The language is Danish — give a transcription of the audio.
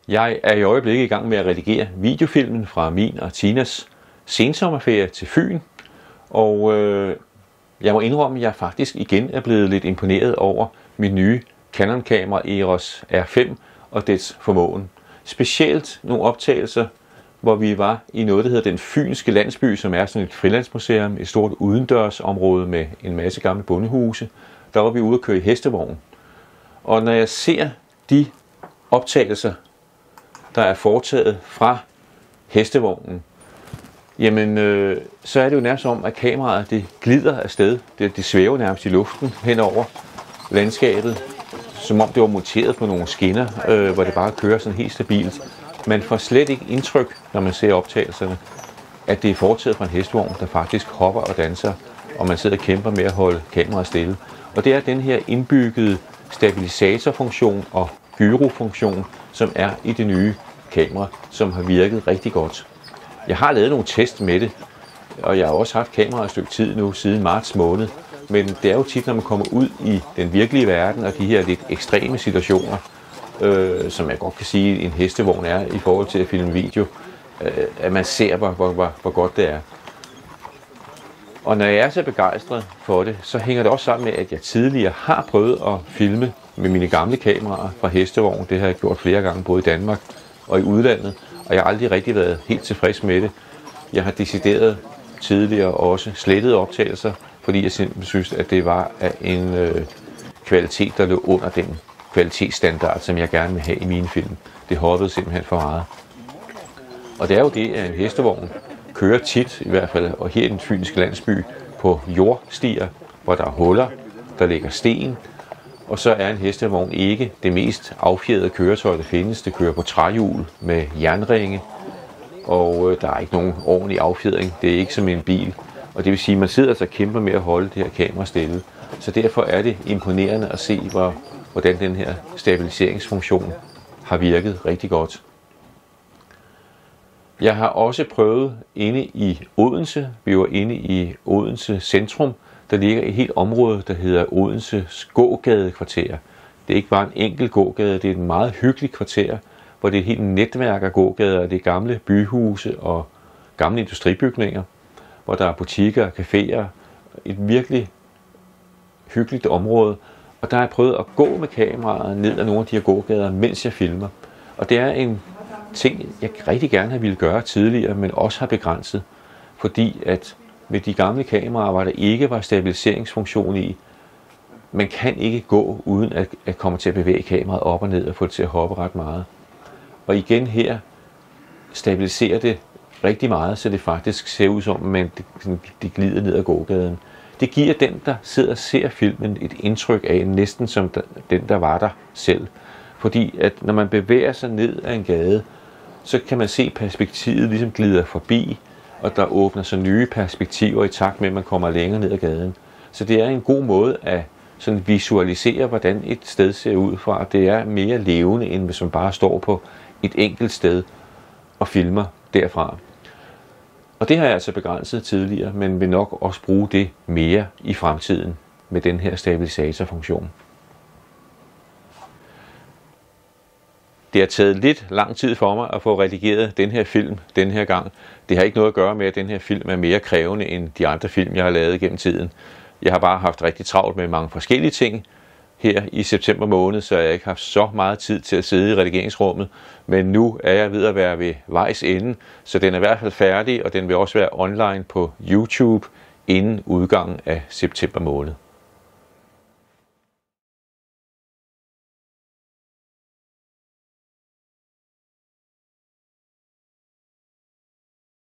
Jeg er i øjeblikket i gang med at redigere videofilmen fra min og Tinas sensommerferie til Fyn. Og jeg må indrømme, at jeg faktisk igen er blevet lidt imponeret over mit nye Canon-kamera EOS R5 og dets formåen. Specielt nogle optagelser, hvor vi var i noget, der hedder Den Fynske Landsby, som er sådan et frilandsmuseum, et stort udendørsområde med en masse gamle bondehuse. Der var vi ude at køre i hestevogn. Og når jeg ser de optagelser, der er foretaget fra hestevognen, jamen så er det jo nærmest som, at kameraet det glider afsted. Det svæver nærmest i luften hen over landskabet, som om det var monteret på nogle skinner, hvor det bare kører sådan helt stabilt. Man får slet ikke indtryk, når man ser optagelserne, at det er foretaget fra en hestevogn, der faktisk hopper og danser, og man sidder og kæmper med at holde kameraet stille. Og det er den her indbyggede stabilisatorfunktion og gyrofunktion, som er i det nye kamera, som har virket rigtig godt. Jeg har lavet nogle test med det, og jeg har også haft kameraet et stykke tid nu, siden marts måned. Men det er jo tit, når man kommer ud i den virkelige verden, og de her lidt ekstreme situationer, som jeg godt kan sige, en hestevogn er i forhold til at filme video, at man ser, hvor godt det er. Og når jeg er så begejstret for det, så hænger det også sammen med, at jeg tidligere har prøvet at filme med mine gamle kameraer fra hestevogn. Det har jeg gjort flere gange, både i Danmark og i udlandet, og jeg har aldrig rigtig været helt tilfreds med det. Jeg har decideret tidligere også slettet optagelser, fordi jeg simpelthen synes, at det var af en kvalitet, der lå under den kvalitetsstandard, som jeg gerne vil have i mine film. Det hoppede simpelthen for meget. Og det er jo det, at en hestevogn kører tit, i hvert fald, og her i Den Fynske Landsby, på jordstier, hvor der er huller, der ligger sten, og så er en hestevogn ikke det mest affjedrede køretøj, der findes. Det kører på træhjul med jernringe, og der er ikke nogen ordentlig affjedring. Det er ikke som en bil, og det vil sige, at man sidder altså og kæmper med at holde det her kamera stille. Så derfor er det imponerende at se, hvordan den her stabiliseringsfunktion har virket rigtig godt. Jeg har også prøvet inde i Odense. Vi var inde i Odense centrum. Der ligger et helt område, der hedder Odenses gågadekvarter. Det er ikke bare en enkelt gågade, det er et meget hyggeligt kvarter, hvor det er et helt netværk af gågader. Det er gamle byhuse og gamle industribygninger, hvor der er butikker og caféer. Et virkelig hyggeligt område. Og der har jeg prøvet at gå med kameraet ned ad nogle af de her gågader, mens jeg filmer. Og det er en ting, jeg rigtig gerne have ville gøre tidligere, men også har begrænset. Fordi at med de gamle kameraer, hvor der ikke var stabiliseringsfunktion i, man kan ikke gå uden at komme til at bevæge kameraet op og ned og få det til at hoppe ret meget. Og igen her stabiliserer det rigtig meget, så det faktisk ser ud som, at det glider ned ad gågaden. Det giver den, der sidder og ser filmen, et indtryk af næsten som den, der var der selv. Fordi at når man bevæger sig ned ad en gade, så kan man se perspektivet ligesom glider forbi, og der åbner sig nye perspektiver i takt med, at man kommer længere ned ad gaden. Så det er en god måde at sådan visualisere, hvordan et sted ser ud fra. Det er mere levende, end hvis man bare står på et enkelt sted og filmer derfra. Og det har jeg altså begrænset tidligere, men vil nok også bruge det mere i fremtiden med den her stabilisatorfunktion. Det har taget lidt lang tid for mig at få redigeret den her film den her gang. Det har ikke noget at gøre med, at den her film er mere krævende end de andre film, jeg har lavet gennem tiden. Jeg har bare haft rigtig travlt med mange forskellige ting her i september måned, så jeg har ikke haft så meget tid til at sidde i redigeringsrummet. Men nu er jeg ved at være ved vejs ende, så den er i hvert fald færdig, og den vil også være online på YouTube inden udgangen af september måned.